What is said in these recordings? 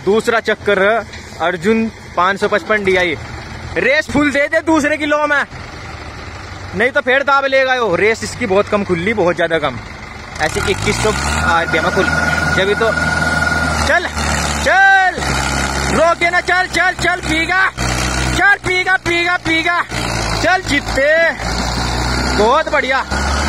दूसरा चक्कर Arjun 555 DI। Race full दे दे दूसरे किलो में, नहीं तो फिर दाब लेगा यो। रेस इसकी बहुत कम खुली, बहुत ज्यादा कम। ऐसे 2100 RPM खुल जब तो। चल चल रोके ना, चल चल चल पीगा, चल पीगा पीगा पीगा, चल जीते। बहुत बढ़िया।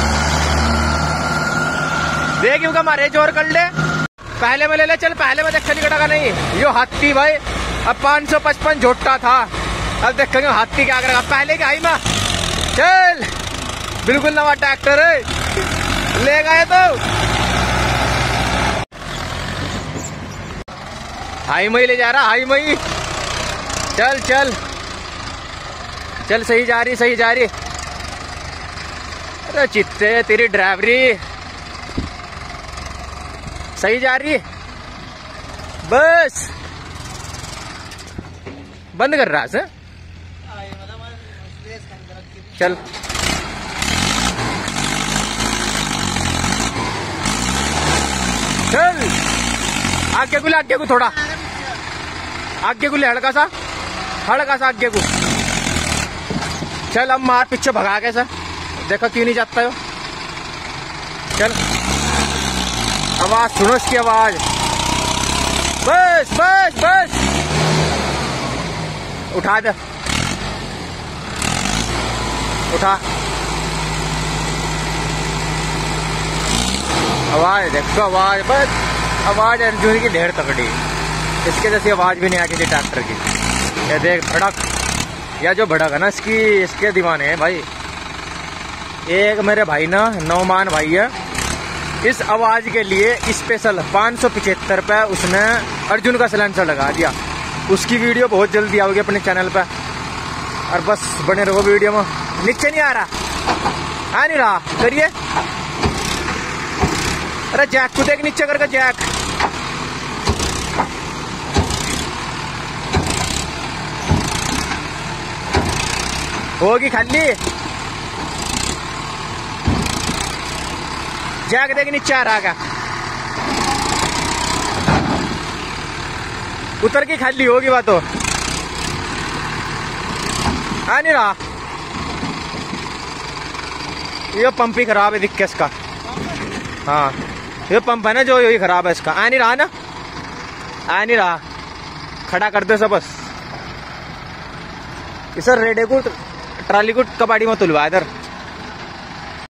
देख क्यों मारे जोर कर ले, पहले में ले ले, चल पहले में देख निकटा का नहीं। यो हाथी भाई अब 555 झोटा था, अब देखेंगे हाथी क्या करेगा। पहले के हाई में चल, बिल्कुल नवा ट्रैक्टर है, ले गए तो हाई मई ले जा रहा, हाई मई। चल चल चल, सही जा रही, सही जा रही। अरे चित्ते तेरी ड्राइवरी सही जा रही है। बस बंद कर रहा है। चल चल, आगे को थोड़ा आगे को ले, हड़का सा आगे को। चल अब मार पीछे भगा के सर, देखो क्यों नहीं जाता हो। चल आवाज सुनो इसकी आवाज। बस बस बस, उठा दे, उठा। आवाज देखो, आवाज बस, आवाज अर्जुन की ढेर तकड़ी। इसके जैसी आवाज भी नहीं आ किसी ट्रैक्टर की। ये देख भड़क, या जो भड़क है ना इसकी, इसके दीवाने है भाई। एक मेरे भाई ना नौमान भाई है, इस आवाज के लिए स्पेशल 575 पे उसने अर्जुन का सिलेंसर लगा दिया। उसकी वीडियो बहुत जल्दी आओगी अपने चैनल पे, और बस बने रहो वीडियो में। नीचे नहीं आ रहा, आ नहीं रहा, करिए। अरे जैक को देख नीचे करके, जैक। होगी खाली, जैक देख नीचे आ रहा। उतर की खाली होगी बात, तो आ नहीं रहा। ये पंप ही खराब है, दिख के इसका। हाँ ये पंप है ना जो, यही खराब है इसका। आ नहीं रहा ना, आ नहीं रहा, खड़ा कर दे सब बस। सर रेडे को ट्राली को कबाड़ी में तुलवा इधर।